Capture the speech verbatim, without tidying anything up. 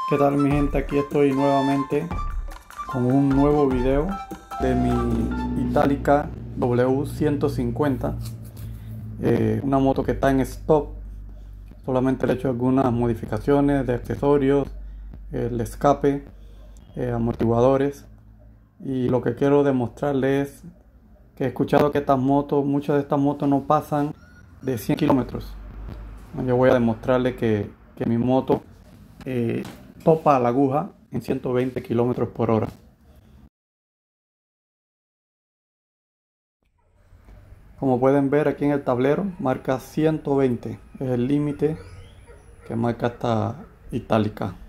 ¿Qué tal, mi gente? Aquí estoy nuevamente con un nuevo video de mi Itálica W ciento cincuenta, eh, una moto que está en stock. Solamente le he hecho algunas modificaciones de accesorios, el escape, eh, amortiguadores, y lo que quiero demostrarles es que he escuchado que estas motos, muchas de estas motos no pasan de cien kilómetros. Yo voy a demostrarle que, que mi moto eh, topa la aguja en ciento veinte kilómetros por hora. Como pueden ver aquí en el tablero, marca ciento veinte, es el límite que marca esta Itálica.